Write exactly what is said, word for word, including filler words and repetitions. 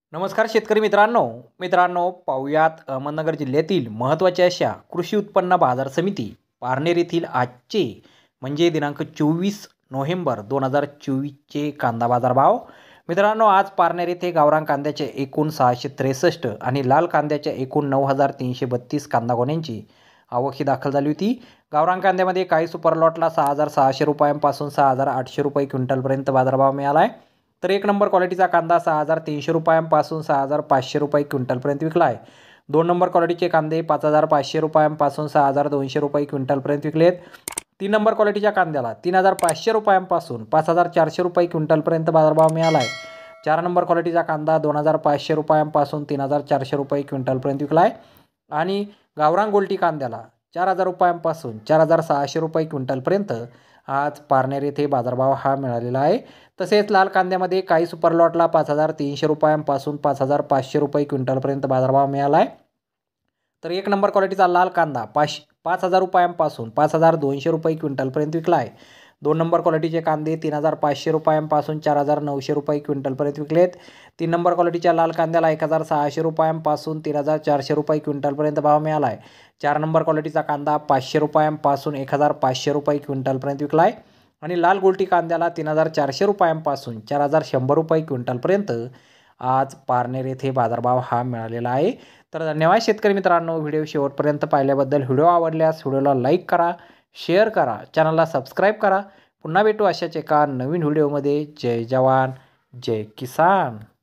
नमस्कार शेतकरी मित्रांनो मित्रांनो पाहुयात अहमदनगर जिल्ह्यातील महत्त्वाच्या अशा कृषी उत्पन्न बाजार समिती पारनेर येथील आजचे म्हणजे दिनांक चोवीस नोव्हेंबर दोन हजार चोवीसचे कांदा बाजार भाव। मित्रांनो आज पारनेर येथे गावरान कांद्याचे एकूण सहाशे त्रेसष्ट आणि लाल कांद्याच्या एकूण नऊ हजार तीनशे बत्तीस कांदा गोण्यांची आवक ही दाखल झाली होती। गावरान कांद्यामध्ये काही सुपर लॉटला सहा हजार सहाशे रुपयांपासून सहा हजार आठशे रुपये क्विंटलपर्यंत बाजारभाव मिळाला आहे। तर एक नंबर क्वालिटीचा कांदा सहा हजार तीनशे रुपयांपासून सहा हजार पाचशे रुपये क्विंटलपर्यंत विकला आहे। दोन नंबर क्वालिटीचे कांदे पाच हजार पाचशे रुपयांपासून सहा हजार दोनशे रुपये क्विंटलपर्यंत विकले आहेत। तीन नंबर क्वालिटीच्या कांद्याला तीन हजार पाचशे रुपयांपासून पाच हजार चारशे रुपये क्विंटलपर्यंत बाजारभाव मिळाला आहे। चार नंबर क्वालिटीचा कांदा दोन हजार पाचशे रुपयांपासून तीन हजार चारशे रुपये क्विंटलपर्यंत विकला आहे। आणि गावरान गोल्टी कांद्याला चार हजार रुपयांपासून चार हजार सहाशे रुपये क्विंटलपर्यंत आज पारनेर येथे बाजारभाव हा मिळालेला आहे। तसेच लाल कांद्यामध्ये काही सुपर लॉटला पाच हजार तीनशे रुपयांपासून पाच हजार पाचशे रुपये क्विंटलपर्यंत बाजारभाव मिळाला आहे। तर एक नंबर क्वालिटीचा लाल कांदा पाच पाच हजार रुपयांपासून पाच हजार दोनशे रुपये क्विंटलपर्यंत विकला आहे। दोन नंबर क्वालिटीचे कांदे तीन हजार पाचशे रुपयांपासून चार हजार नऊशे रुपये क्विंटलपर्यंत विकलेत। तीन नंबर क्वालिटीच्या लाल कांद्याला एक हजार सहाशे रुपयांपासून तीन हजार चारशे रुपये क्विंटलपर्यंत भाव मिळाला आहे। चार नंबर क्वालिटीचा कांदा पाचशे रुपयांपासून एक हजार पाचशे रुपये क्विंटलपर्यंत विकला आहे। आणि लाल गोल्टी कांद्याला तीन हजार चारशे रुपयांपासून चार हजार शंभर रुपये क्विंटलपर्यंत आज पारनेर येथे बाजारभाव हा मिळालेला आहे। तर धन्यवाद शेतकरी मित्रांनो, व्हिडिओ शेवटपर्यंत पाहिल्याबद्दल। व्हिडिओ आवडल्यास व्हिडिओला लाईक करा, शेअर करा, चॅनलला सबस्क्राईब करा। पुन्हा भेटू अशाच एका नवीन व्हिडिओमध्ये। जय जवान जय किसान।